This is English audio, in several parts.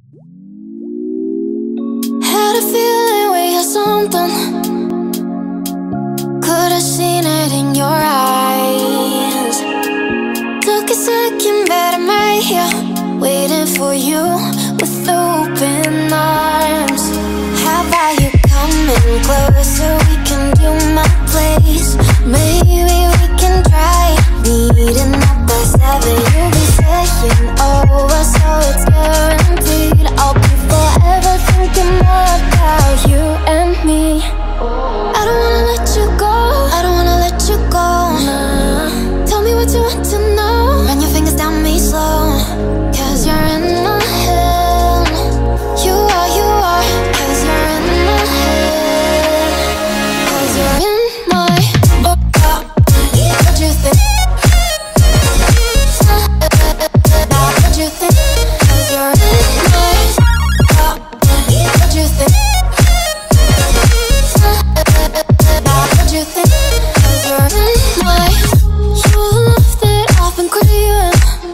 Had a feeling we had something. Could've seen it in your eyes. Took a second, but I'm right here, waiting for you with open arms. How about you coming closer? We can do my place. Maybe we can try meeting up by 7. You'll be saying over, so it's guaranteed. I'll be forever thinking more about you and me. I don't wanna let you go, I don't wanna let you go. Tell me what you want to know. Run your fingers down me slow, 'cause you're in my head. You are, 'cause you're in my head. 'Cause you're in my what you think? What you think? 'Cause you're in my what you think? What you think? 'Cause you're in my you love that I've been craving.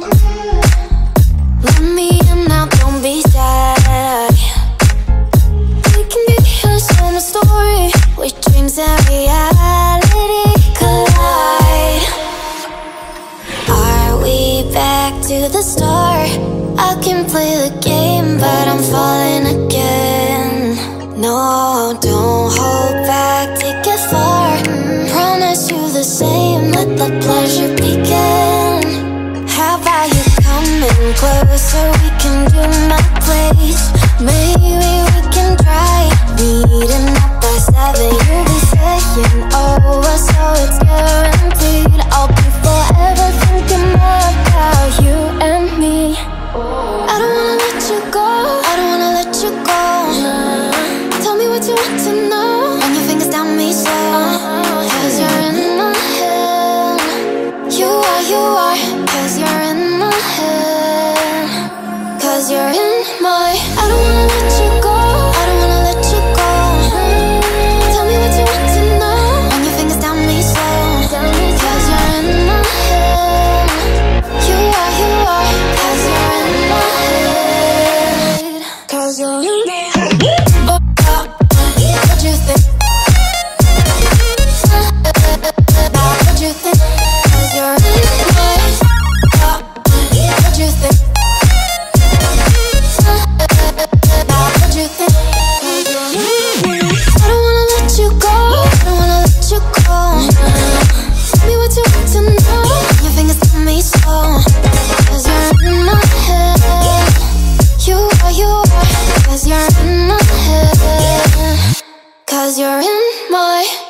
Let me in now, don't be shy. We can be a summer story where dreams and reality collide. Are we back to the start? I can play the game, but I'm falling again. No, don't hold back, take it far. Promise you the same, let the pleasure begin. How about you coming closer? We can do my place. Maybe we can try meeting up by 7. You'll be saying over, so it's guaranteed. I'll be forever thinking more about you and me. I don't wanna let you go, I don't wanna let you go. Tell me what you want to know. Run your fingers down me slow, 'cause you're in my head. You are, 'cause you're in my head. 'Cause you're in my I don't wanna let you go, I don't wanna let you go. Tell me what you want to know. Run your fingers down me slow, 'cause you're in my head. You are, 'cause you're in my head. 'Cause you're in my head. What you think? What you think? 'Cause you're in my what you think? What you think? 'Cause you're in my I don't wanna let you go, I don't wanna let you go. Tell me what you want to know. Your fingers tell me slow, 'cause you're in my head. You are, 'cause you're in my head. 'Cause you're in my